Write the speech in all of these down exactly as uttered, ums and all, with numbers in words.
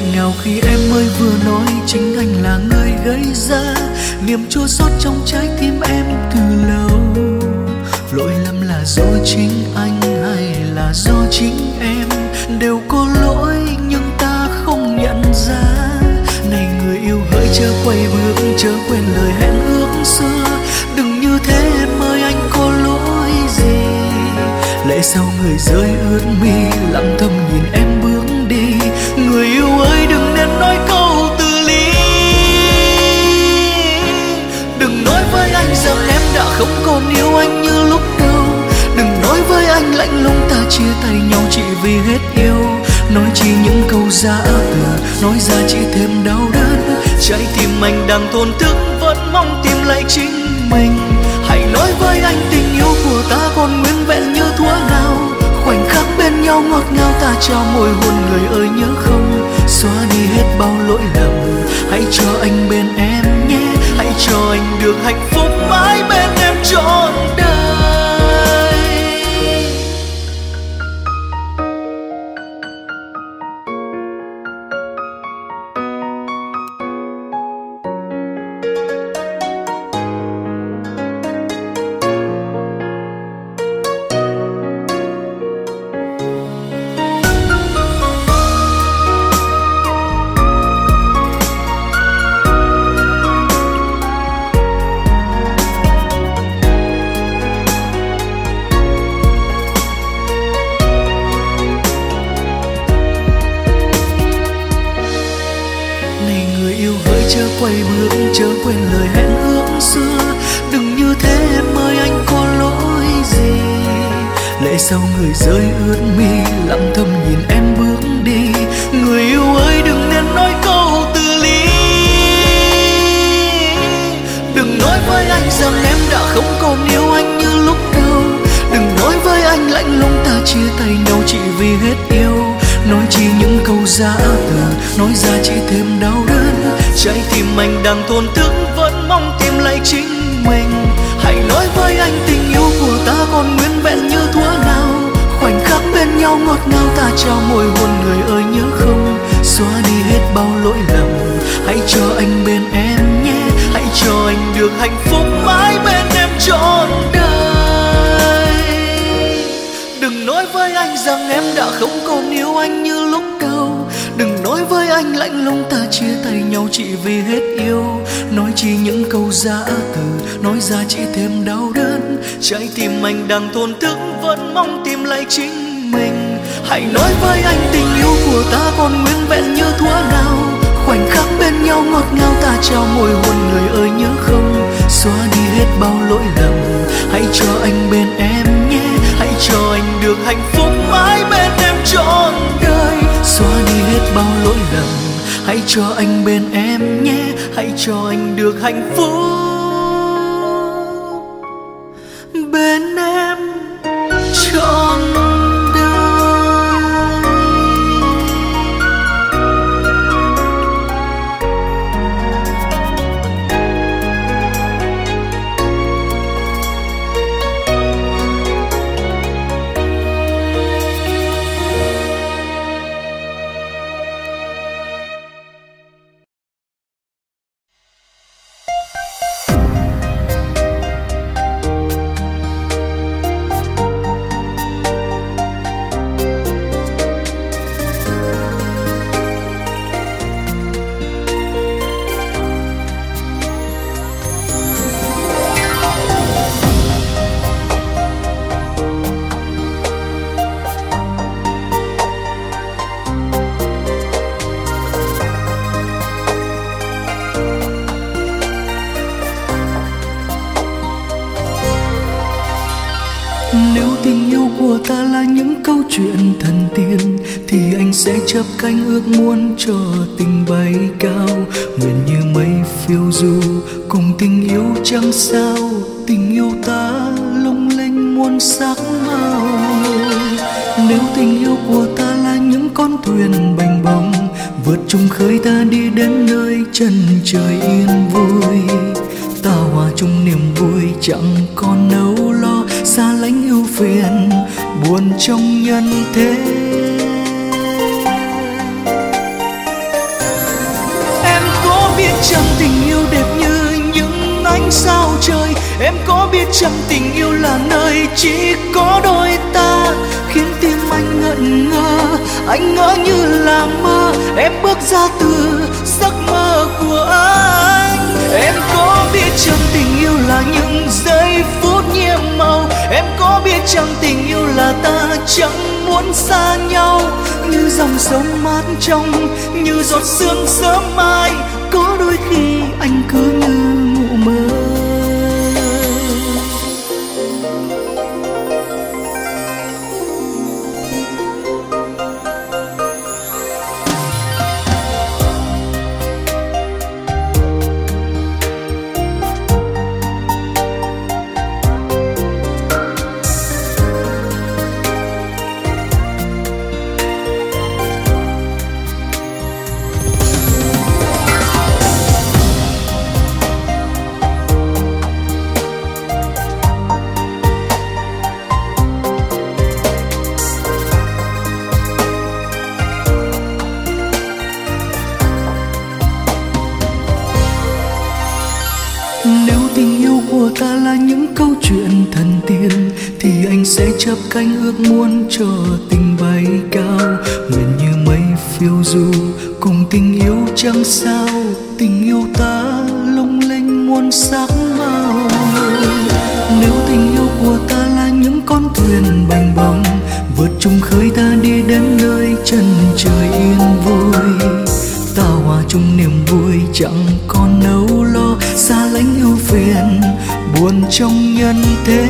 ngào khi em mới vừa nói chính anh là người gây ra niềm chua xót trong trái tim em từ lâu. Lỗi lầm là do chính anh hay là do chính em, đều có lỗi nhưng ta không nhận ra. Này người yêu hỡi chớ quay bước, chớ quên lời hẹn ước xưa. Đừng như thế em ơi, anh có lỗi gì? Lệ sau người rơi ướt mi, lặng thầm nhìn em bước đi. Người yêu ơi đừng nên nói câu từ ly. Đừng nói với anh rằng em đã không còn yêu anh như lúc đầu. Đừng nói với anh lạnh lùng ta chia tay nhau chỉ vì hết yêu. Nói chỉ những câu giả từ, nói ra chỉ thêm đau đớn. Trái tim anh đang thổn thức vẫn mong tìm lại chính mình. Hãy nói với anh tình yêu của ta còn nguyên vẹn như thuở nào. Khoảnh khắc bên nhau ngọt ngào ta trao môi hôn, người ơi nhớ không? Xóa đi hết bao lỗi lầm, hãy cho anh bên em nhé. Hãy cho anh được hạnh phúc mãi bên em trọn đời. Quay bước chớ quên lời hẹn ước xưa. Đừng như thế em ơi, anh có lỗi gì? Lệ sau người rơi ướt mi, lặng thầm nhìn em bước đi. Người yêu ơi đừng nên nói câu từ ly. Đừng nói với anh rằng em đã không còn yêu anh như lúc đầu. Đừng nói với anh lạnh lùng ta chia tay nhau chỉ vì hết yêu. Nói chỉ những câu giả từ, nói ra chỉ thêm đau đớn. Trái tim anh đang thổn thức vẫn mong tìm lại chính mình. Hãy nói với anh tình yêu của ta còn nguyên vẹn như thuở nào. Khoảnh khắc bên nhau ngọt ngào ta trao môi hôn, người ơi nhớ không? Xóa đi hết bao lỗi lầm, hãy cho anh bên em nhé. Hãy cho anh được hạnh phúc mãi bên em trọn đời. Đừng nói với anh rằng em đã không còn yêu anh như lúc đầu. Đừng nói với anh lạnh lùng ta chia tay nhau chỉ vì hết yêu. Nói chỉ những câu giả từ, nói ra chỉ thêm đau đớn. Trái tim anh đang thổn thức vẫn mong tìm lại chính mình. Hãy nói với anh tình yêu của ta còn nguyên vẹn như thuở nào. Khoảnh khắc bên nhau ngọt ngào ta trao môi hôn, người ơi nhớ không? Xóa đi hết bao lỗi lầm, hãy cho anh bên em nhé. Hãy cho anh được hạnh phúc mãi bên em trọn đời. Xóa đi hết bao lỗi lầm, hãy cho anh bên em nhé. Hãy cho anh được hạnh phúc bên em trọn đời. Chuyện thần tiên thì anh sẽ chắp cánh ước muốn cho tình bay cao. Nguyện như mây phiêu du cùng tình yêu chẳng sao. Tình yêu ta lung linh muôn sắc màu. Nếu tình yêu của ta là những con thuyền bềnh bồng, vượt chung khơi ta đi đến nơi chân trời yên vui. Ta hòa chung niềm vui chẳng còn âu lo, xa lánh ưu phiền buồn trong nhân thế. chăng tình yêu đẹp như những ánh sao trời? Em có biết chăng tình yêu là nơi chỉ có đôi ta, khiến tim anh ngẩn ngơ, anh ngỡ như là mơ. Em bước ra từ giấc mơ của anh. Em có biết chăng tình yêu là những giây phút nhiệm màu? Em có biết chăng tình yêu là ta chẳng muốn xa nhau, như dòng sông mát trong, như giọt sương sớm mai. Có đôi khi anh cứ như ngủ mơ. Ta là những câu chuyện thần tiên thì anh sẽ chắp cánh ước muốn cho tình bay cao, nguyện như mây phiêu du cùng tình yêu chẳng sao. Tình yêu ta lung linh muôn sắc màu. Nếu tình yêu của ta là những con thuyền bành bồng, vượt chung khơi ta đi đến nơi chân trời yên vui. Ta hòa chung niềm vui chẳng còn âu lo, xa lánh ưu phiền buồn trong nhân thế.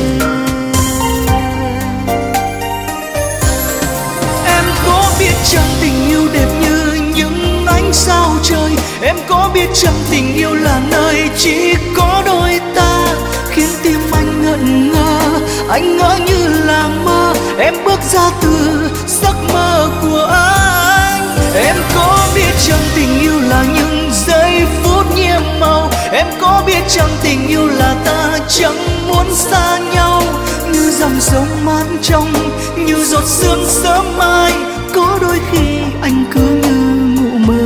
Em có biết chăng tình yêu đẹp như những ánh sao trời? Em có biết chăng tình yêu là nơi chỉ có đôi ta, khiến tim anh ngẩn ngơ, anh ngỡ như là mơ. Em bước ra từ giấc mơ của anh. Em có biết chăng tình yêu là những giây phút nhiệm màu? Em có biết chăng tình yêu là ta chẳng muốn xa nhau, như dòng sông mát trong, như giọt sương sớm mai. Có đôi khi anh cứ như ngủ mơ.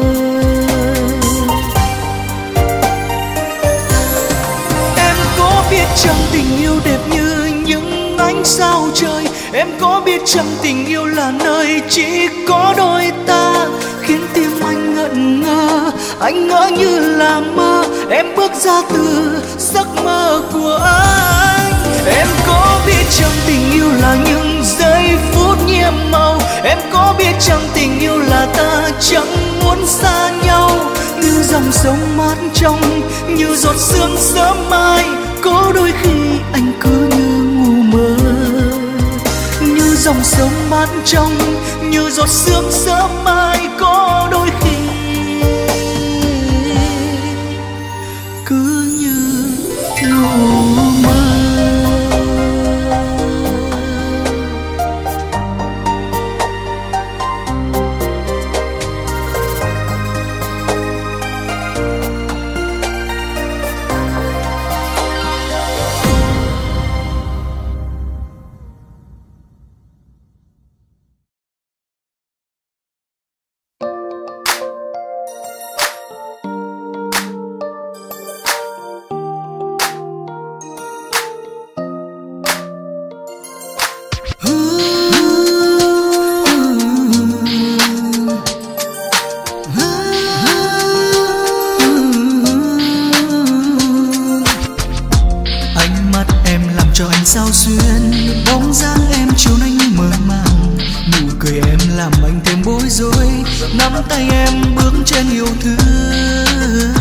Em có biết chăng tình yêu đẹp như những ánh sao trời? Em có biết chăng tình yêu là nơi chỉ có đôi ta, khiến tim anh ngẩn ngơ, anh ngỡ như là mơ. Em bước ra từ giấc mơ của anh. Em có biết chăng tình yêu là những giây phút nhiệm màu? Em có biết chăng tình yêu là ta chẳng muốn xa nhau, như dòng sông mát trong, như giọt sương sớm mai. Có đôi khi anh cứ như ngủ mơ, như dòng sông mát trong, như giọt sương sớm mai. Có đôi khi cứ như ngủ mơ. Sao xuyên bóng dáng em chiều nay như mơ màng, nụ cười em làm anh thêm bối rối, nắm tay em bước trên yêu thương.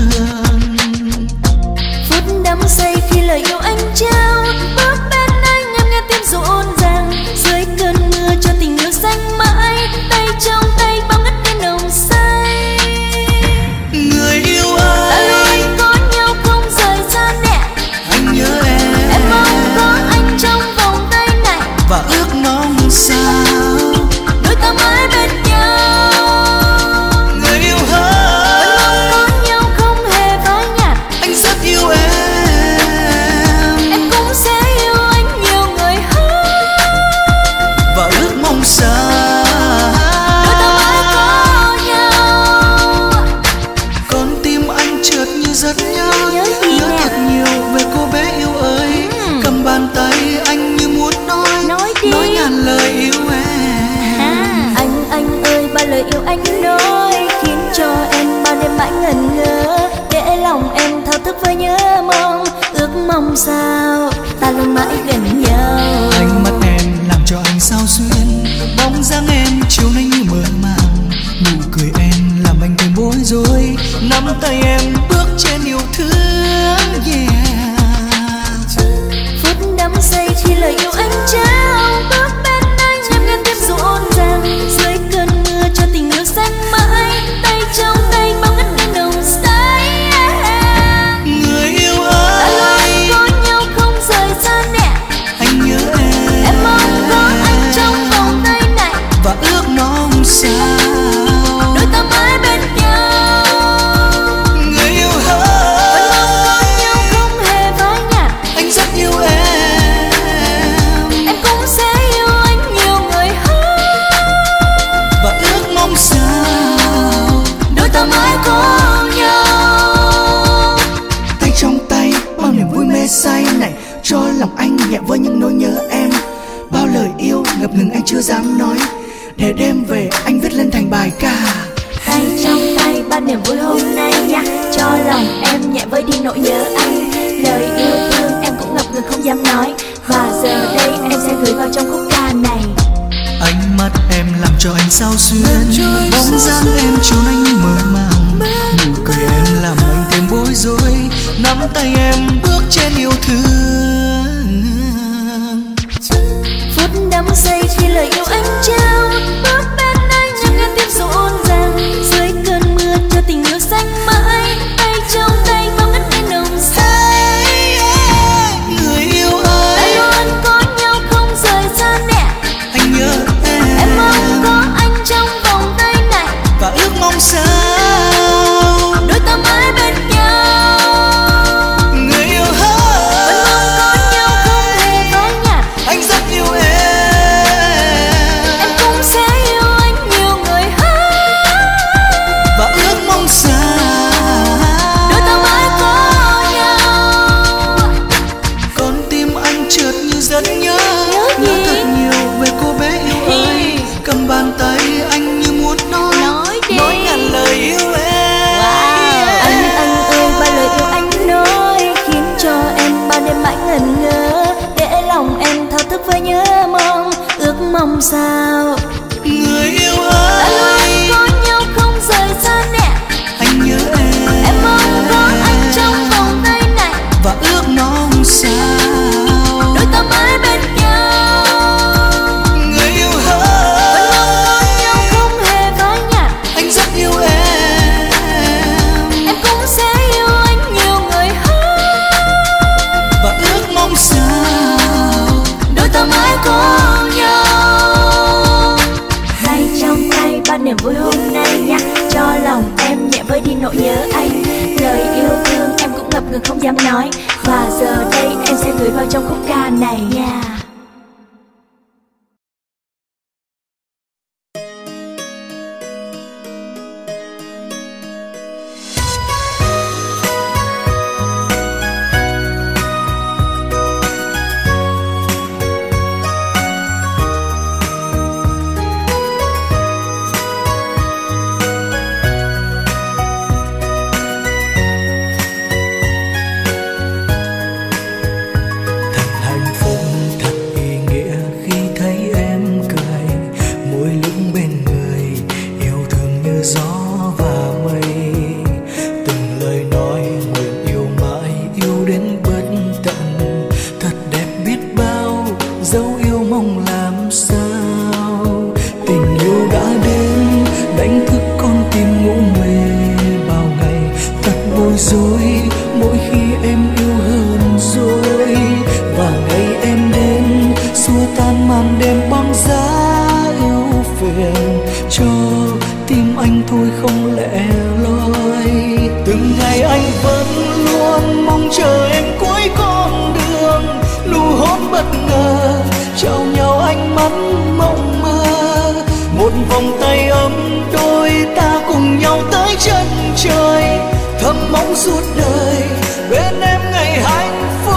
Phút đắm say khi lời yêu anh trao, bước bên anh em nghe tim rộn ràng, dưới cơn mưa cho tình yêu xanh mãi, tay trong tay bao ngất ngây nồng say. Người yêu ơi, ta luôn có nhau không rời xa nè, anh nhớ em, em mong có anh trong vòng tay này, và ước mong sao đôi ta mãi bên nhau. Người yêu ơi, vẫn mong có nhau không hề phai nhạt, anh rất yêu em, em cũng ngừng anh chưa dám nói, để đêm về anh viết lên thành bài ca. Tay trong tay bao niềm vui hôm nay nha, cho lòng em nhẹ vơi đi nỗi nhớ anh. Lời yêu thương em cũng ngập ngừng không dám nói, và giờ đây em sẽ gửi vào trong khúc ca này. Ánh mắt em làm cho anh sao xuyên, bóng dáng em chốn anh mơ màng, nụ cười em làm anh thêm bối rối, nắm tay em bước trên yêu thương. Phút đắm say khi lời yêu anh trao, bước bên anh nhịp nghe tim rộn ràng, dưới cơn mưa cho tình yêu xanh mãi, tay trong tay bao ngất ngây nồng say. Người yêu ơi, ta luôn có nhau không rời xa nè, anh nhớ em, em mong có anh trong vòng tay này, và ước mong sao đôi ta mãi bên nhau. Người yêu ơi, vẫn mong có nhau không hề phai nhạt, anh rất yêu em, em cũng sẽ yêu anh nhiều người hơn, và ước mong sao đôi ta mãi có nhau. con tim anh chợt như rất nhớ, Nhớ nhớ gì? thật nhiều về cô bé yêu ơi, cầm bàn tay anh như muốn nói, Nói đi. nói ngàn lời yêu em. Anh anh ơi, ba lời yêu anh nói khiến cho em bao đêm mãi ngẩn ngơ, để lòng em thao thức với nhớ mong, ước mong sao Người yêu ta ơi, luôn có nhau không rời xa nè, anh nhớ em, em mong có anh trong vòng tay này, và ước mong sao đôi ta mãi bên nhau. người yêu Vẫn ơi, mong có nhau không hề phai nhạt, anh rất yêu em, em cũng sẽ yêu anh nhiều người hơn, và ước mong sao đôi ta mãi có nhau. Tay trong tay bao niềm vui hôm nay nha, cho lòng em nhẹ vơi đi nỗi nhớ anh. Lời yêu thương em cũng ngập ngừng không dám nói, và giờ đây em sẽ gửi vào trong khúc ca này nha. hạnh phúc thật ý nghĩa khi thấy em cười, mỗi lúc bên người yêu thương như gió và mây, từng lời nói nguyện yêu mãi, yêu đến bất tận, thật đẹp biết bao, dấu yêu mong làm sao, tình yêu đã đến đánh thức con tim ngủ mê bao ngày, thật bối rối mỗi khi em yêu hơn rồi, và ngày em đến xua tan màn đêm băng giá yêu phiền, cho tim anh thôi không lẻ loi, từng ngày anh vẫn luôn mong chờ em cuối con đường, nụ hôn bất ngờ trao nhau ánh mắt mộng mơ, một vòng tay ấm đôi ta cùng nhau tới chân trời, thầm mong suốt đời bên em ngày hạnh phúc.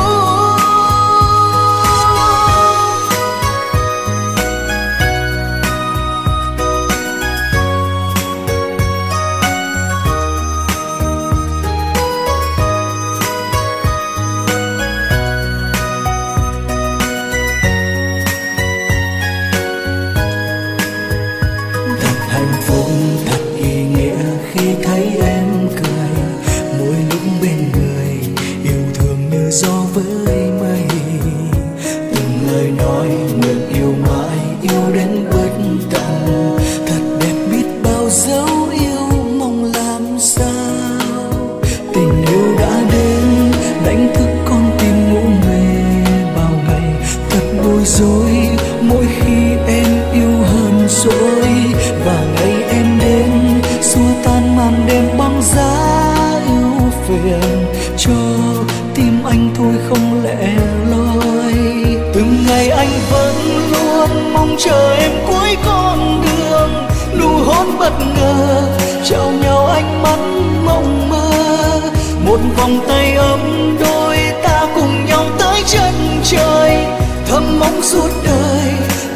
Thật hạnh phúc thật ý nghĩa khi thấy em cười, mỗi lúc bên người yêu thương như gió với mây, từng lời nói nguyện yêu mãi, yêu đến bất tận, thật đẹp biết bao, dấu yêu mong làm sao, tình yêu đã đến đánh thức con tim ngủ mê bao ngày, thật bối rối mỗi khi em yêu hơn rồi, và ngày em đến xua tan màn đêm băng giá yêu phiền, cho tim anh thôi không lẻ loi, từng ngày anh vẫn luôn mong chờ em cuối con đường, nụ hôn bất ngờ trao nhau ánh mắt mộng mơ, một vòng tay ấm đôi ta cùng nhau tới chân trời, thầm mong suốt đời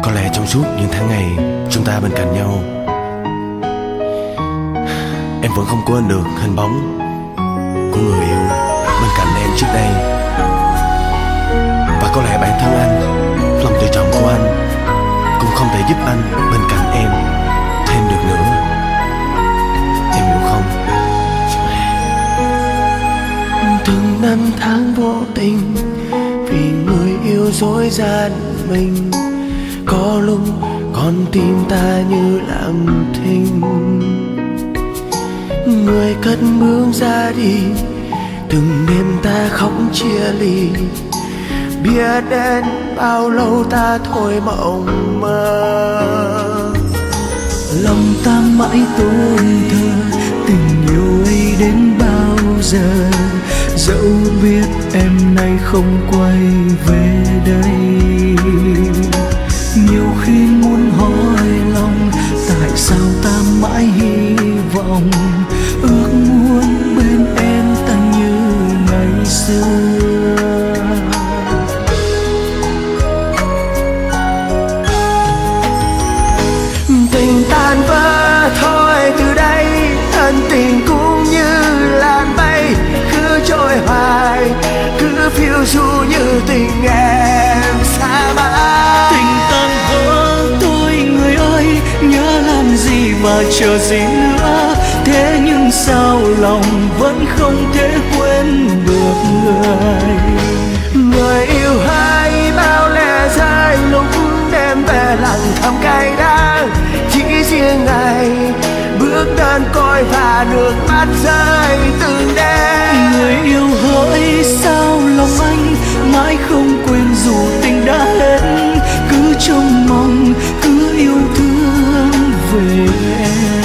Có lẽ trong suốt những tháng ngày chúng ta bên cạnh nhau, em vẫn không quên được hình bóng của người yêu bên cạnh em trước đây. Và có lẽ bản thân anh, lòng tự trọng của anh cũng không thể giúp anh bên cạnh em thêm được nữa. Em hiểu không? Từng năm tháng vô tình vì người yêu dối gian mình, có lúc con tim ta như làm thinh. Người cất bước ra đi, từng đêm ta khóc chia ly, biết đến bao lâu ta thôi mộng mơ. Lòng ta mãi tôn thờ tình yêu ấy đến bao giờ, dẫu biết em nay không quay về đây. Nhiều khi muốn hỏi lòng, tại sao ta mãi hy vọng, ước muốn bên em ta như ngày xưa. Tình tan vỡ thôi từ đây, thân tình cũng như làn mây cứ trôi hoài, cứ phiêu du như tình em xa mãi. Tình tan vỡ tôi người ơi, nhớ làm gì mà chờ gì nữa. Thế nhưng sao lòng vẫn không thể quên được người. Người yêu hãy bao lẻ rơi lúc đêm về lặng thầm cay đắng, chỉ riêng ngày bước đơn côi và nước mắt rơi từng đêm. Người yêu hỡi sao lòng anh mãi không quên dù tình đã hết, cứ trông mong cứ yêu thương về em.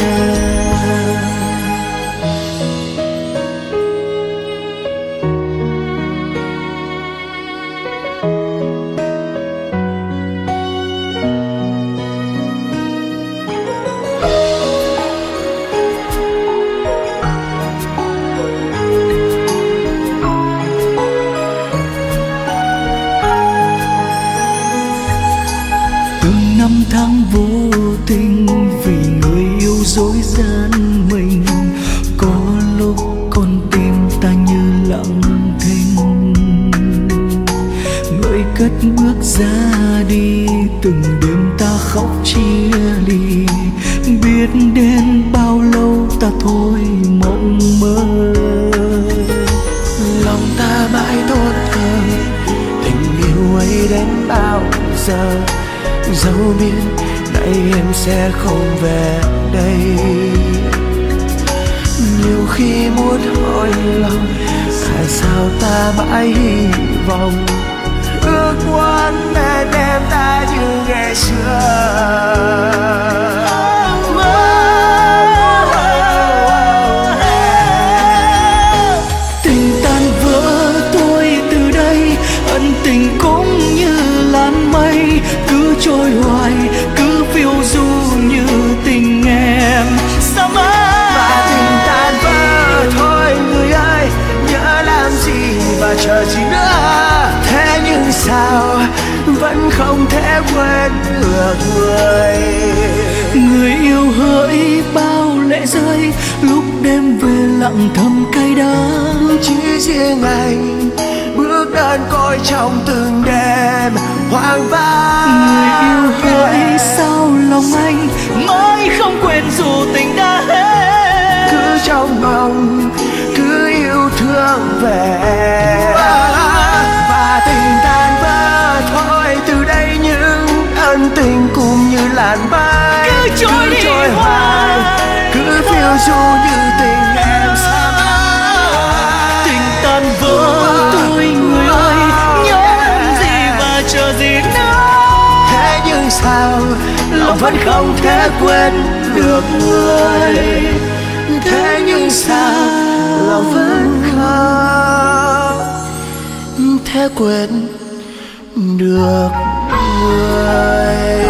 Năm tháng vô tình vì người yêu dối gian mình, có lúc con tim ta như lặng thinh. Người cất bước ra đi, từng đêm ta khóc chia ly, biết đến bao lâu ta thôi mộng mơ. Lòng ta mãi tôn thờ tình yêu ấy đến bao giờ, dẫu biết nay em sẽ không về đây. Nhiều khi muốn hỏi lòng, tại sao ta mãi hy vọng, ước muốn bên em ta như ngày xưa. Tình tan vỡ tôi từ đây, ân tình cũng như làn mây cứ trôi hoài, cứ phiêu du như tình em xa mãi. Và tình tan vỡ thôi người ơi, nhớ làm gì và chờ gì nữa. Thế nhưng sao vẫn không thể quên được người. Người yêu hỡi bao lệ rơi, lúc đêm về lặng thầm cay đắng, chỉ riêng anh bước đơn côi trong từng đêm hoang vắng. Người yêu hỡi sao lòng anh mãi không quên dù tình đã hết, cứ trong mong cứ yêu thương về. Và tình tan vỡ thôi từ đây, những ân tình cũng như làn mây cứ trôi đi hoài, cứ phiêu du như tình em xa mãi. Tình tan vỡ tôi người ơi, nhớ làm gì và chờ gì nữa. Thế nhưng sao lòng vẫn không thể quên được người. Thế nhưng sao lòng vẫn không thể quên được người.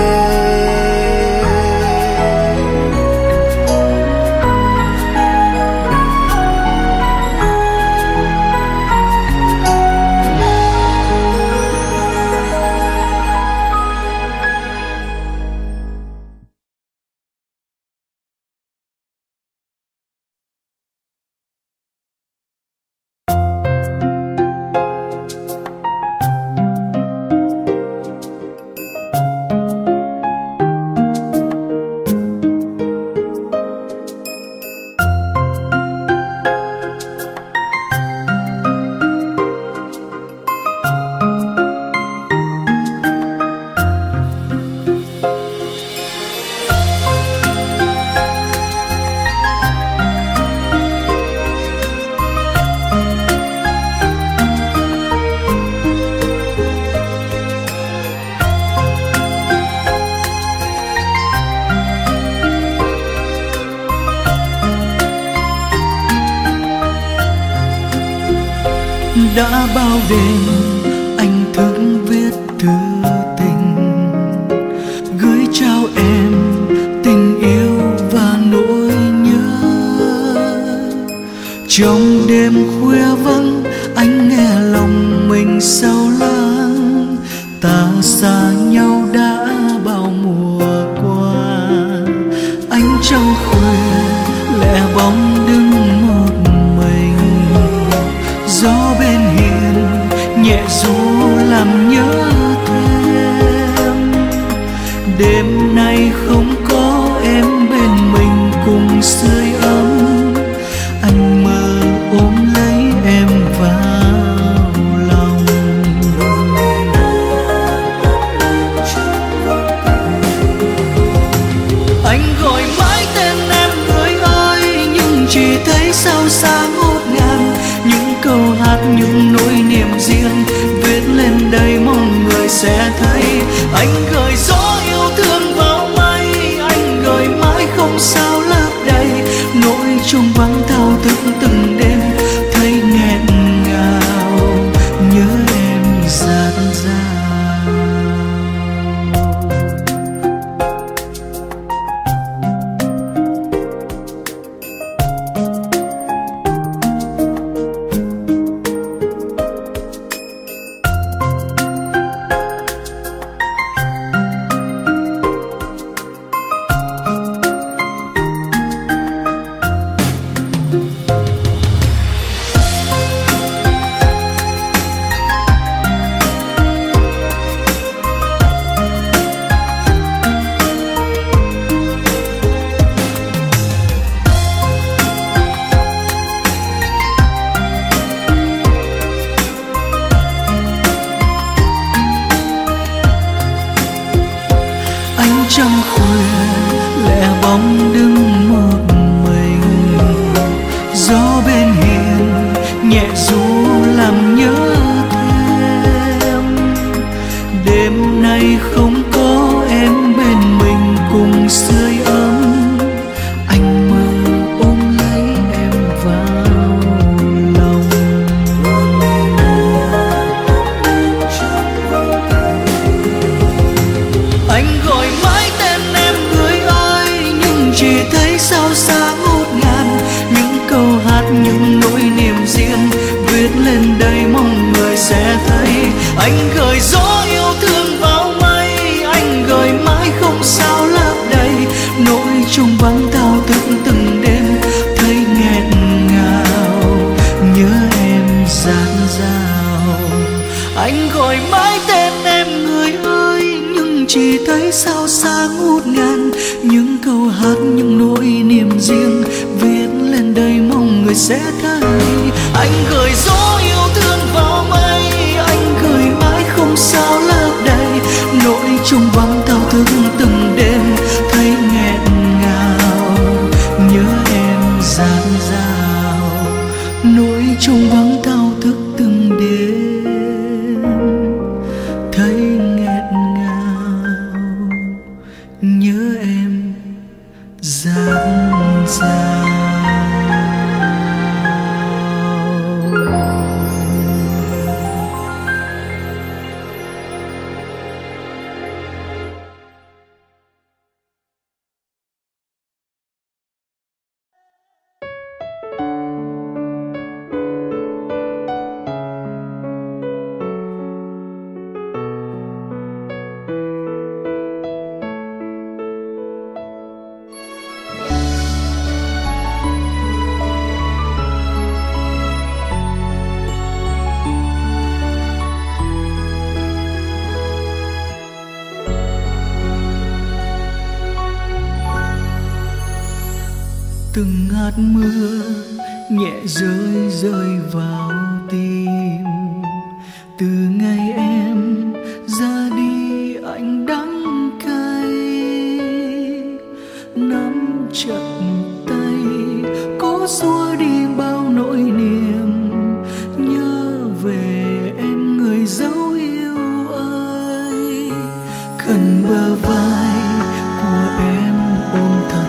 đã bao đêm anh thức viết thư tình, gửi trao em tình yêu và nỗi nhớ. Trong đêm khuya vắng anh nghe lòng mình sâu lắng, ta xa nhau đã bao mùa qua. Anh trong khuya lẻ bóng đứng một mình, gió bên hiên nhẹ ru làm nhớ thêm. Đêm nay không có em bên mình cùng sưởi ấm, anh mơ ôm lấy em vào lòng. Anh gọi mãi tên em người ơi, nhưng chỉ thấy sao xa ngút ngàn. Những câu hát, những nỗi niềm riêng viết lên đây mong người sẽ thấy. Anh gửi gió yêu thương vào mây, anh gửi mãi không sao lấp đầy nỗi chung vắng thao thức từng đêm, thấy nghẹn ngào nhớ em dạt dào. Trong khuya lẻ bóng đứng một mình, gió bên hiên nhẹ ru làm nhớ thêm. Đêm nay không có em bên mình cùng sưởi ấm, anh mơ ôm lấy em vào lòng. Anh gọi mãi tên em người ơi, nhưng chỉ thấy sao xa ngút ngàn. Những câu hát, những nỗi niềm riêng viết lên đây mong người sẽ thấy. Anh gửi gió yêu thương vào mây, anh gửi mãi không sao lấp đầy nỗi chung vắng thao thức từng đêm, thấy nghẹn ngào nhớ em dạt dào. Anh gọi mãi tên em người ơi, nhưng chỉ thấy sao xa ngút ngàn. Những câu hát, những nỗi niềm riêng viết lên đây mong người sẽ thấy. Anh gửi gió yêu thương vào mây, anh gửi mãi không sao lấp đầy nỗi chung vắng thao thức từng đêm, thấy nghẹn ngào nhớ em dạt dào. Nỗi chung vắng thao thức từng đêm, thấy nghẹn ngào nhớ em dạt dào. Từng hạt mưa nhẹ rơi rơi vào tim, từ ngày em ra đi anh đắng cay. Nắm chặt tay có xua đi bao nỗi niềm, nhớ về em người dấu yêu ơi. Khẩn bờ vai của em ôm thật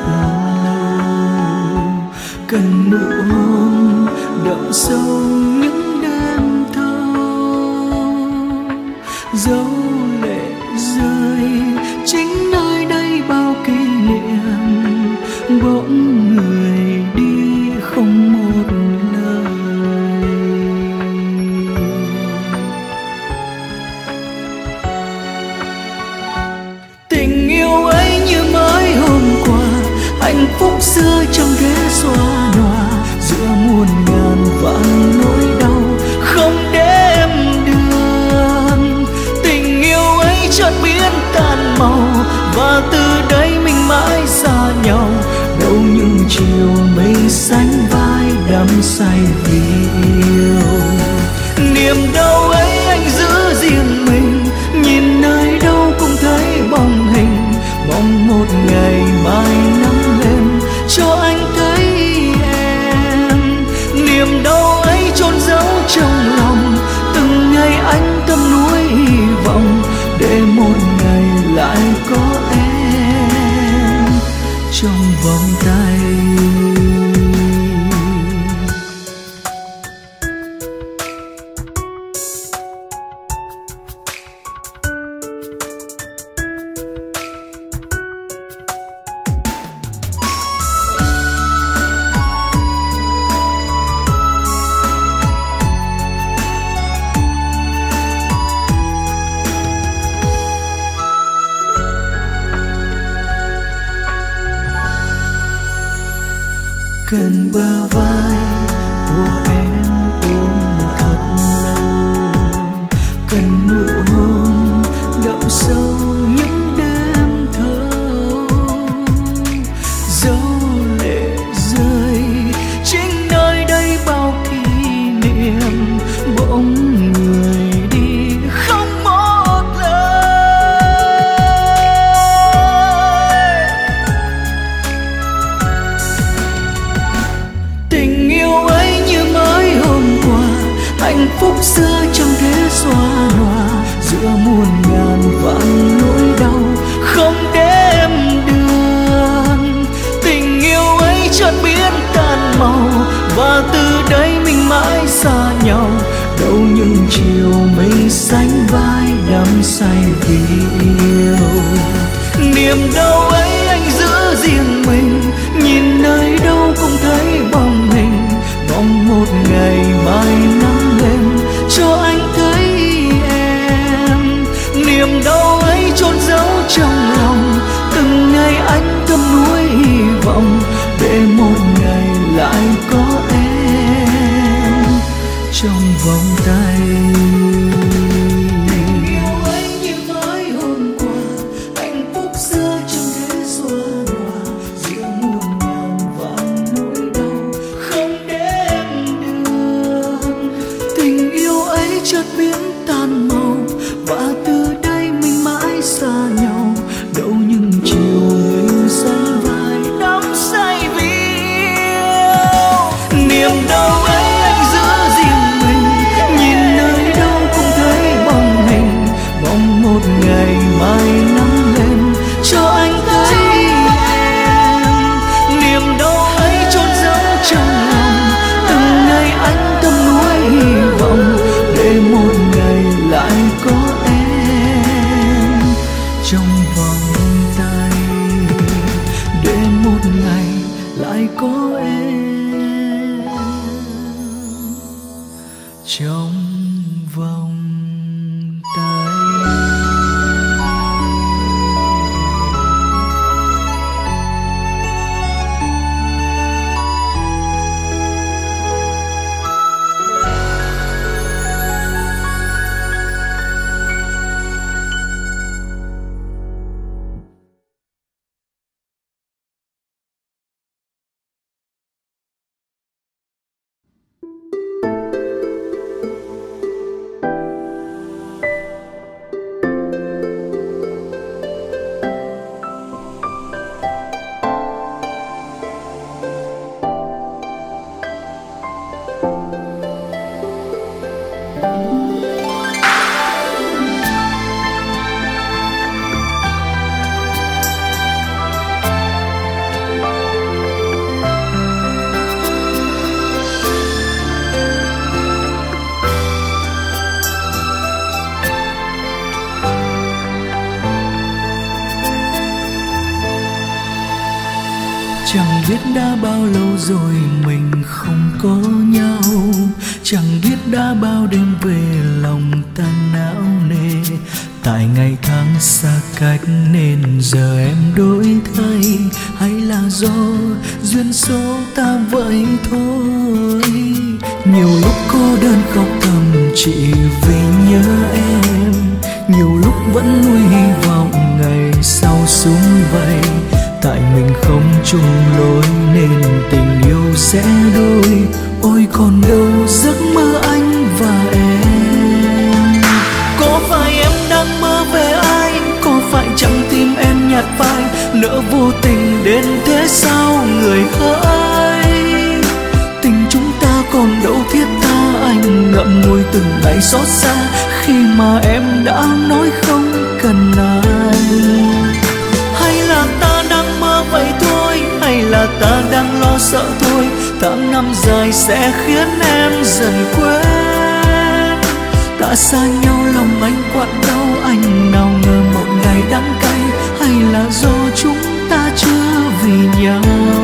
lâu, cần nụ hôn đậm sâu những đêm thơ. Tình yêu ấy như mới hôm qua, hạnh phúc xưa chẳng thể xóa nhòa, giữa muôn ngàn vạn nỗi đau không đếm được. Tình yêu ấy chợt biến tàn màu, và từ đây mình mãi xa nhau. Đâu những chiều mây sánh vai đắm say vì yêu. Niềm đau ấy anh giữ riêng mình, nhìn nơi đâu cũng thấy bóng hình. Mong một ngày mai nắng lên cho anh thấy em. Niềm đau ấy chôn giấu trong lòng, từng ngày anh tâm nuối hy vọng, để một ngày lại có em trong vòng tay. Cần bờ vai của em ôm thật lâu, cần nụ hôn đậm sâu những đêm thâu, dấu lệ rơi chính nơi đây bao kỷ niệm. Bỗng người đi không một lời. Tình yêu ấy như mới hôm qua, hạnh phúc xưa chẳng thể xóa nhòa, giữa muôn ngàn vạn nỗi đau không đếm được. Tình yêu ấy chợt biến tàn màu, và từ đây mình mãi xa nhau. Đâu những chiều mây sánh vai đắm say vì yêu. Niềm đau ấy anh giữ riêng mình, nhìn nơi đâu cũng thấy bóng hình. Mong một ngày mai nắng lên cho anh thấy em. Niềm đau ấy chôn giấu trong lòng, từng ngày anh tâm nuối hy vọng, để một ngày lại có em trong vòng tay. Tình yêu ấy như mới hôm qua, hạnh phúc xưa chẳng thể xóa nhòa, giữa muôn ngàn vạn nỗi đau không đếm được. Tình yêu ấy chợt biến tàn màu, và từ đây mình mãi xa nhau. Đâu những chiều mình sánh vai đắm say vì yêu. Niềm đau ấy anh giữ riêng mình, nhìn nơi đâu cũng thấy bóng hình. Mong một ngày mai nắng lên cho anh thấy em. Niềm đau ấy chôn giấu trong lòng, từng ngày anh tâm nuối hy vọng, để một ngày lại có em trong vòng tay. Để một ngày lại có em trong vòng tay. Chẳng biết đã bao lâu rồi mình không có nhau, chẳng biết đã bao đêm về lòng ta não nề. Tại ngày tháng xa cách nên giờ em đổi thay, hay là do duyên số ta vậy thôi. Nhiều lúc cô đơn khóc thầm chỉ vì nhớ em, nhiều lúc vẫn nuôi hy vọng ngày sau sum vầy. Tại mình không chung lối nên tình yêu sẽ đôi. Ôi còn đâu giấc mơ anh và em. Có phải em đang mơ về ai, có phải chẳng tim em nhạt phai, nỡ vô tình đến thế sao người hỡi. Tình chúng ta còn đâu thiết tha, anh ngậm ngùi từng ngày xót xa khi mà em đã nói không cần anh. Hay là ta đang mơ vậy thôi, hay là ta đang lo sợ thôi. Tháng năm dài sẽ khiến em dần quên. Ta xa nhau lòng anh quặn đau, anh nào ngờ một ngày đắng cay. Hay là do chúng ta chưa vì nhau.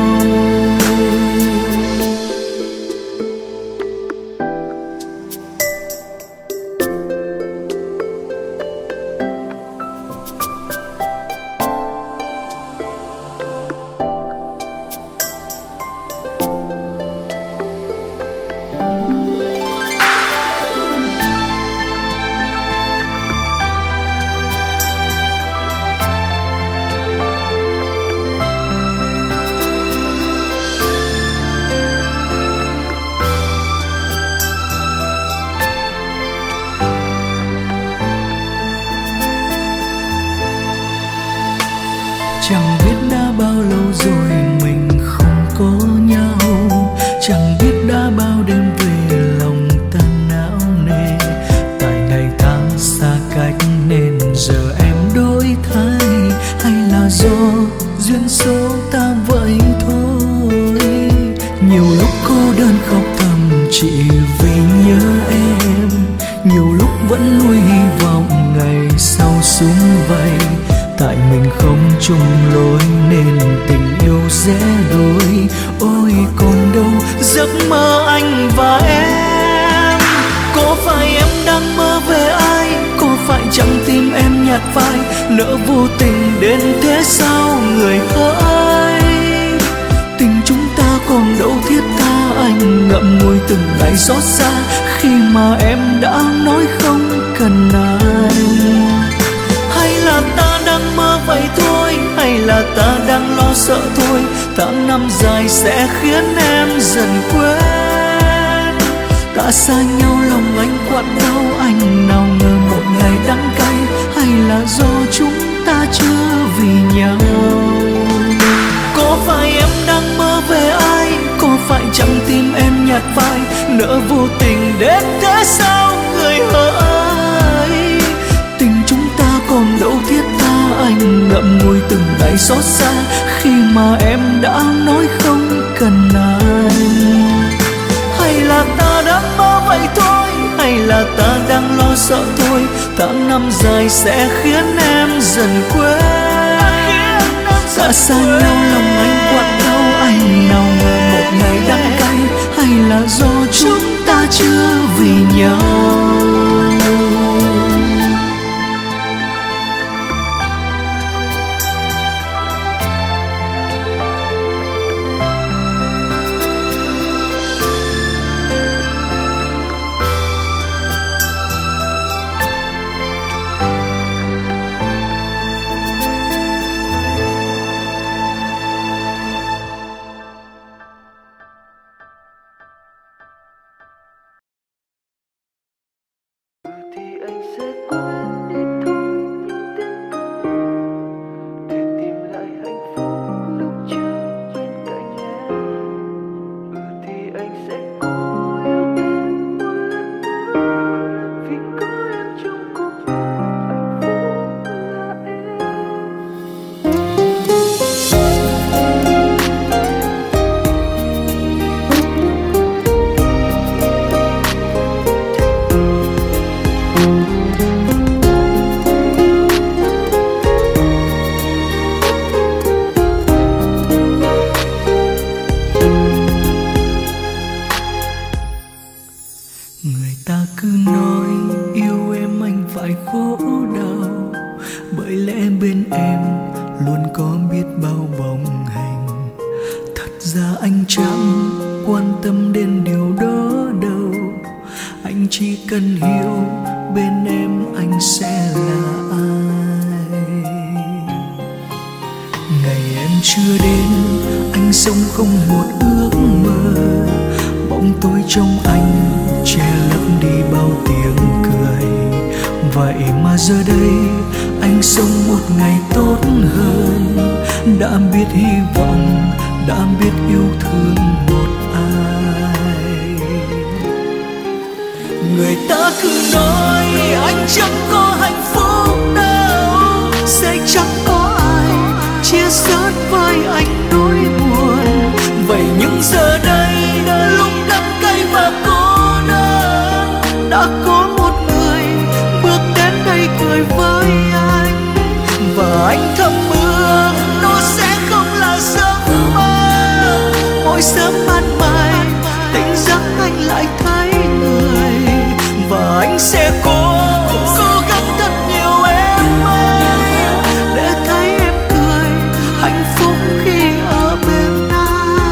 Chẳng biết đã bao lâu rồi mình không có nhau, chẳng biết đã bao đêm về lòng ta não nề. Tại ngày tháng xa cách nên giờ em đổi thay, hay là do duyên số ta vậy thôi. Nhiều lúc cô đơn khóc thầm chỉ vì nhớ em, nhiều lúc vẫn nuôi hy vọng ngày sau sum vầy. Tại mình không chung lối nên tình yêu sẽ đôi. Ôi còn đâu giấc mơ anh và em. Có phải em đang mơ về ai, có phải chẳng tim em nhạt phai, nỡ vô tình đến thế sao người hỡi. Tình chúng ta còn đâu thiết tha, anh ngậm ngùi từng ngày xót xa khi mà em đã nói không cần anh. Hay là ta đang mơ vậy thôi, hay là ta đang lo sợ thôi. Tháng năm dài sẽ khiến em dần quên. Ta xa nhau lòng anh quặn đau, anh nào ngờ một ngày đắng cay. Hay là do chúng ta chưa vì nhau. Có phải em đang mơ về ai, có phải chẳng tim em nhạt phai, nỡ vô tình đến thế sao người hỡi. Tình chúng ta còn đâu thiết tha, anh ngậm ngùi từng ngày xót xa khi mà em đã nói không cần anh. Hay là ta đang mơ vậy thôi, hay là ta đang lo sợ thôi. Tháng năm dài sẽ khiến em dần quên. Ta xa nhau lòng anh quặn đau, anh nào ngờ một ngày đắng cay. Hay là do chúng ta chưa vì nhau. có biết bao bồng hành. Thật ra anh chẳng quan tâm đến điều đó đâu, anh chỉ cần hiểu bên em anh sẽ là ai. Ngày em chưa đến anh sống không một ước mơ, bóng tối trong anh che lấp đi bao tiếng cười. Vậy mà giờ đây anh sống một ngày tốt hơn, đã biết hy vọng, đã biết yêu thương một ai. Người ta cứ nói anh chẳng có hạnh phúc đâu, sẽ chẳng có ai chia sớt với anh nỗi buồn. Vậy nhưng giờ đây lúc đắng cay và cô đơn, đã có một người bước đến đây cười với anh. Và anh thầm ước nó sẽ không là giấc mơ, mỗi sớm ban mai tỉnh giấc anh lại thấy người. Và anh sẽ cố cố gắng thật nhiều em ơi, để thấy em cười hạnh phúc khi ở bên anh.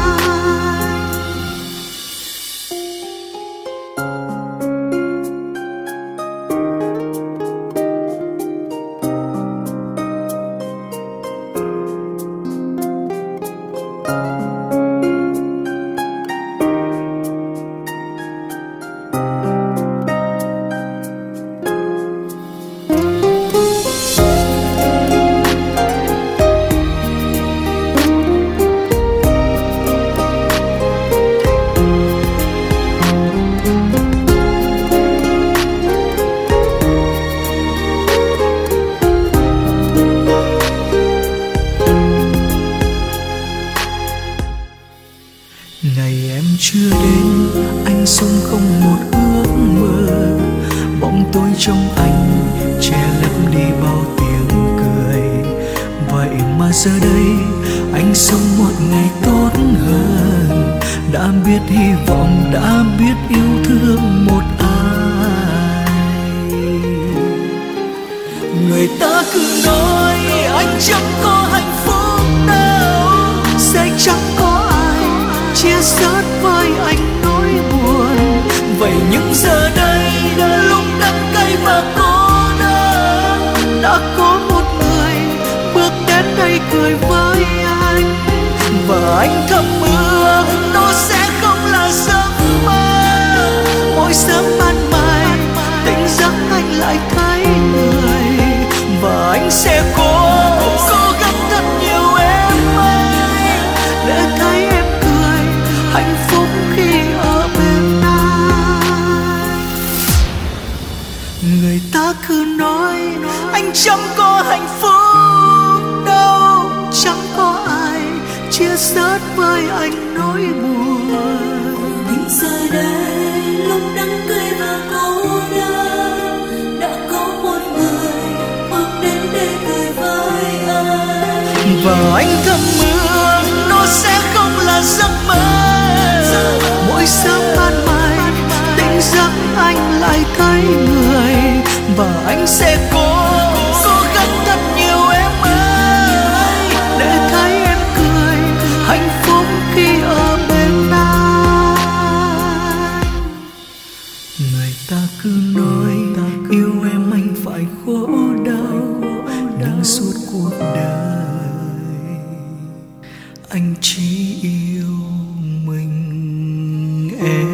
Ngày em chưa đến anh sống không một ước mơ, bóng tối trong anh che lấp đi bao tiếng cười. Vậy mà giờ đây anh sống một ngày tốt hơn, đã biết hy vọng, đã biết yêu thương một ai. Người ta cứ nói anh chẳng có hạnh phúc đâu, sẽ chẳng có ai chia sớt với anh nỗi buồn. Vậy nhưng giờ đây lúc đắng cay và cô đơn, đã có một người bước đến đây cười với anh. Và anh thầm ước nó sẽ không là giấc mơ, mỗi sớm ban mai tỉnh giấc anh lại thấy người. Và anh sẽ cố cố gắng thật nhiều em ơi, để thấy em cười hạnh phúc khi ở bên anh. Người ta cứ nói anh chẳng có hạnh phúc đâu, chẳng có ai chia sớt với anh nỗi buồn. Nhưng giờ đây lúc đắng cay và cô đơn, đã có một người bước đến để cười với anh. Và anh thầm ước nó sẽ không là giấc mơ, mỗi sớm ban mai tỉnh giấc anh lại thấy người. Và anh sẽ cố cố gắng thật nhiều em ơi, để thấy em cười hạnh phúc khi ở bên anh. Người ta cứ nói yêu em anh phải khổ đau, nhưng suốt cuộc đời anh chỉ yêu mình em.